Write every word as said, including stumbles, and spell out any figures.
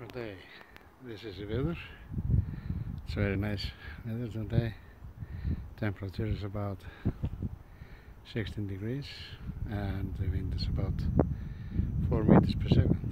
Good day. This is the weather. It's very nice weather today. Temperature is about sixteen degrees and the wind is about four meters per second.